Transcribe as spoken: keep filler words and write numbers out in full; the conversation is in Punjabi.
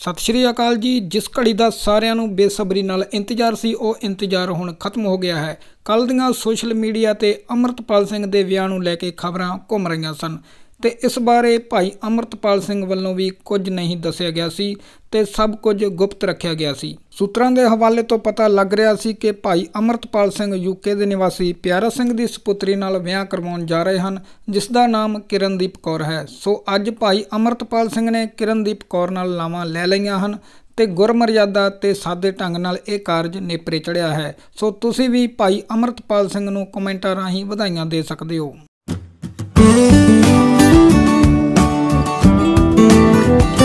सत श्री अकाल जी। जिस घड़ी का सारिਆਂ ਨੂੰ बेसब्री नाल इंतजार सी ਉਹ इंतजार ਹੁਣ खत्म हो गया है। ਕੱਲ੍ਹ ਦੀਆਂ सोशल मीडिया ਤੇ अमृतपाल ਸਿੰਘ ਦੇ ਵਿਆਹ ਨੂੰ ਲੈ ਕੇ ਖਬਰਾਂ ਘੁੰਮ ਰਹੀਆਂ ਸਨ ਤੇ ਇਸ ਬਾਰੇ ਭਾਈ ਅਮਰਤਪਾਲ ਸਿੰਘ ਵੱਲੋਂ ਵੀ ਕੁਝ ਨਹੀਂ ਦੱਸਿਆ ਗਿਆ ਸੀ ਤੇ ਸਭ ਕੁਝ ਗੁਪਤ ਰੱਖਿਆ ਗਿਆ ਸੀ। ਸੂਤਰਾਂ ਦੇ ਹਵਾਲੇ ਤੋਂ ਪਤਾ ਲੱਗ ਰਿਹਾ ਸੀ ਕਿ ਭਾਈ ਅਮਰਤਪਾਲ ਸਿੰਘ ਯੂਕੇ ਦੇ ਨਿਵਾਸੀ ਪਿਆਰਾ ਸਿੰਘ ਦੀ ਸਪੁੱਤਰੀ ਨਾਲ ਵਿਆਹ ਕਰਵਾਉਣ ਜਾ ਰਹੇ ਹਨ, ਜਿਸ ਦਾ ਨਾਮ ਕਿਰਨਦੀਪ ਕੌਰ ਹੈ। ਸੋ ਅੱਜ ਭਾਈ ਅਮਰਤਪਾਲ ਸਿੰਘ ਨੇ ਕਿਰਨਦੀਪ ਕੌਰ ਨਾਲ ਲਾਵਾਂ ਲੈ ਲਈਆਂ ਹਨ ਤੇ ਗੁਰਮਰਿਆਦਾ ਤੇ ਸਾਦੇ ਢੰਗ ਨਾਲ ਇਹ ਕਾਰਜ ਨੇਪਰੇ ਚੜਿਆ ਹੈ। ਸੋ ਤੁਸੀਂ ਵੀ ਭਾਈ ਅਮਰਤਪਾਲ ਸਿੰਘ ਨੂੰ ਕਮੈਂਟਾਂ ਰਾਹੀਂ ਵਧਾਈਆਂ ਦੇ ਸਕਦੇ ਹੋ।